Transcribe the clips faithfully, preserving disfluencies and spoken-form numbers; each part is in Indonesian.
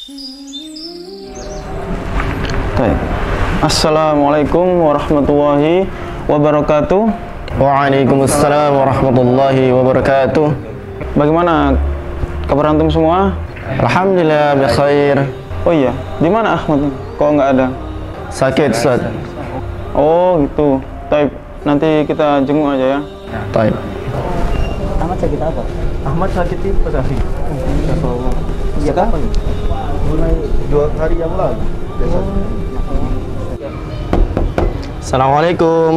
Baik. Assalamualaikum warahmatullahi wabarakatuh. Waalaikumsalam warahmatullahi wabarakatuh. Bagaimana kabar antum semua? Alhamdulillah bikhair. Oh iya, di mana Ahmad? Kok nggak ada? Sakit, Ustaz. Oh gitu. Taib, nanti kita jenguk aja ya. Taib. Ahmad sakit apa? Ahmad sakit tipes Afi. Iya kapan? Mulai dua hari yang lalu. Biasa. Assalamualaikum.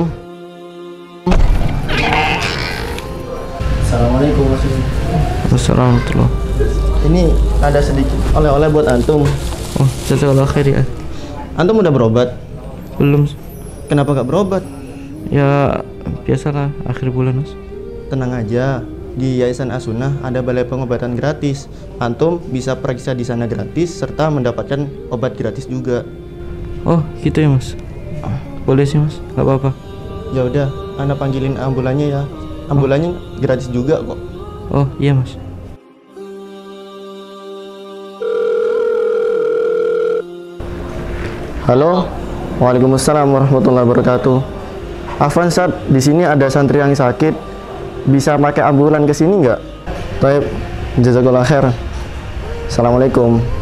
Assalamualaikum Assalamualaikum. Ini ada sedikit oleh-oleh buat antum. Oh, jazakallah khair ya. Antum udah berobat? Belum. Kenapa gak berobat? Ya, biasalah akhir bulan, Mas. Tenang aja. Di Yayasan As-Sunnah ada balai pengobatan gratis. Antum bisa periksa di sana gratis serta mendapatkan obat gratis juga. Oh, gitu ya, Mas. Boleh sih, Mas. Gak apa-apa. Ya udah, Anda panggilin ambulannya ya. Ambulannya gratis juga kok. Oh, iya, Mas. Halo. Waalaikumsalam warahmatullahi wabarakatuh. Afwan, Sat, di sini ada santri yang sakit. Bisa pakai ambulan ke sini nggak? Baik, jazakallah khair. Assalamualaikum.